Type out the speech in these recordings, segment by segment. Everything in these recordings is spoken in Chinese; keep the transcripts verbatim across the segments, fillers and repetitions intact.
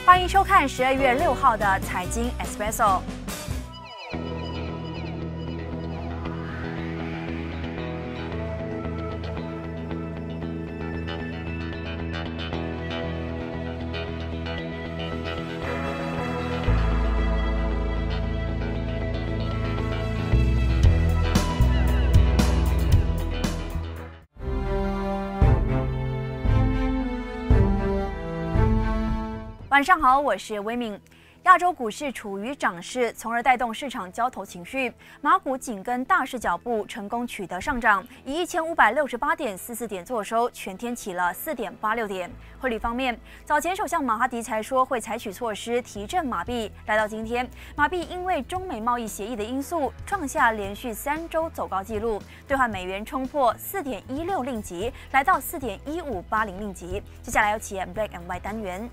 欢迎收看十二月六号的财经 Espresso。晚上好，我是威敏。亚洲股市处于涨势，从而带动市场交投情绪。马股紧跟大势脚步，成功取得上涨，以一千五百六十八点四四点作收，全天起了四点八六点。汇率方面，早前首相马哈迪才说会采取措施提振马币，来到今天，马币因为中美贸易协议的因素，创下连续三周走高纪录，兑换美元冲破四点一六令吉，来到四点一五八零令吉。接下来有请 Black and White 单元。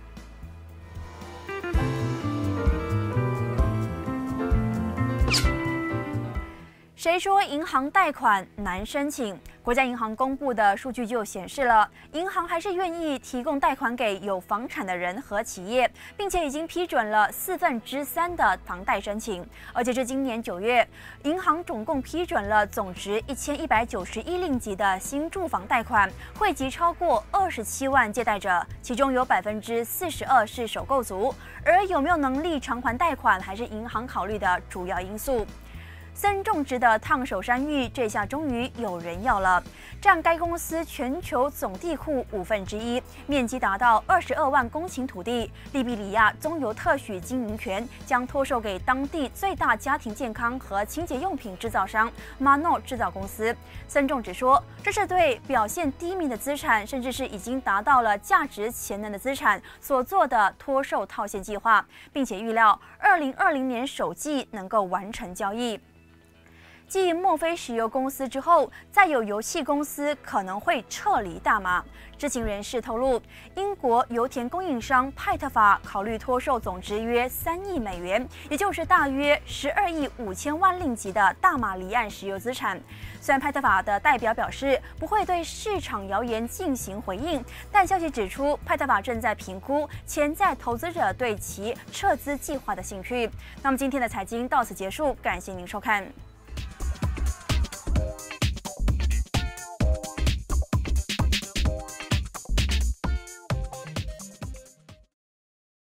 谁说银行贷款难申请？国家银行公布的数据就显示了，银行还是愿意提供贷款给有房产的人和企业，并且已经批准了四分之三的房贷申请。而截至今年九月，银行总共批准了总值一千一百九十一令吉的新住房贷款，惠及超过二十七万借贷者，其中有百分之四十二是首购族。而有没有能力偿还贷款，还是银行考虑的主要因素。森种植的烫手山芋，这下终于有人要了，占该公司全球总地库五分之一，面积达到二十二万公顷土地。利比里亚棕油特许经营权将托售给当地最大家庭健康和清洁用品制造商 Mano 制造公司。森种植说，这是对表现低迷的资产，甚至是已经达到了价值潜能的资产所做的托售套现计划，并且预料二零二零年首季能够完成交易。继墨菲石油公司之后，再有油气公司可能会撤离大马。知情人士透露，英国油田供应商派特法考虑托售总值约三亿美元，也就是大约十二亿五千万令吉的大马离岸石油资产。虽然派特法的代表表示不会对市场谣言进行回应，但消息指出，派特法正在评估潜在投资者对其撤资计划的兴趣。那么今天的财经到此结束，感谢您收看。